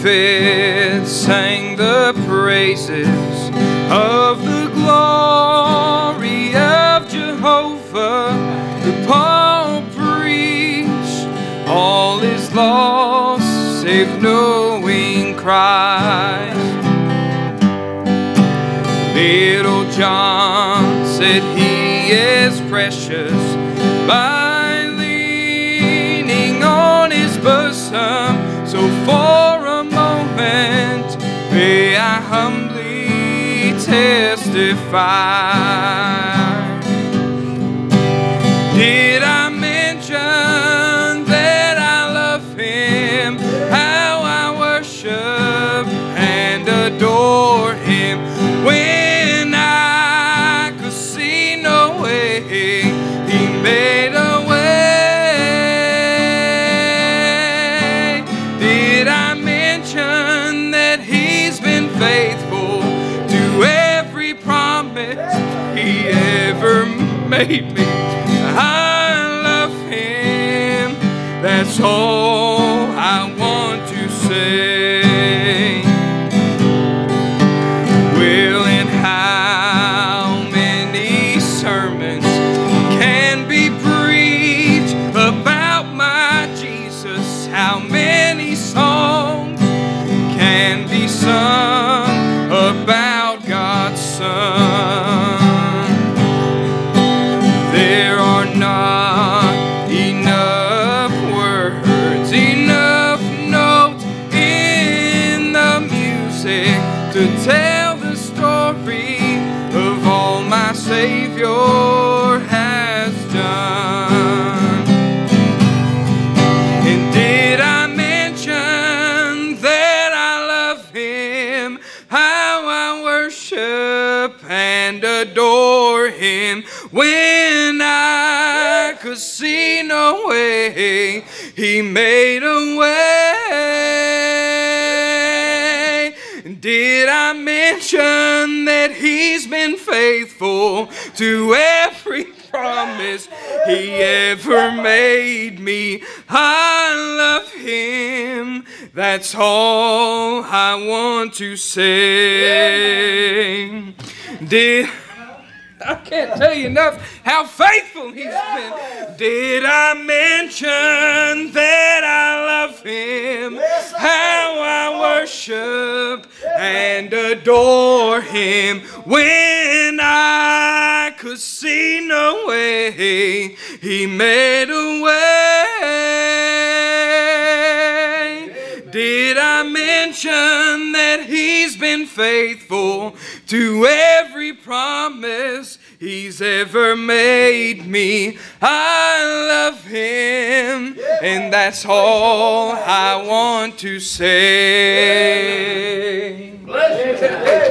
prophets sang the praises of the glory of Jehovah. The Paul preached, all is lost save knowing Christ. Little John said he is precious by leaning on his bosom. So for a moment may I humbly testify. Did I mention that I love him, how I worship and adore him, when I could see no way, he made a way? Did I mention that he's been faithful to every promise he ever made me? I love him, that's all I want to say. Well, and how many sermons can be preached about my Jesus? How many songs can be sung about God's Son? There are not enough words, enough notes in the music to tell the story of all my Savior has done. And did I mention that I love him, how I worship and adore him, when I could see no way, he made a way? Did I mention that he's been faithful to every promise he ever made me? I love him, that's all I want to say. I can't tell you enough how faithful he's been. Did I mention that I love him, how I worship and adore him, when I could see no way, he made a way? Did I mention that he's been faithful to every promise he's ever made me? I love him, and that's all I want to say.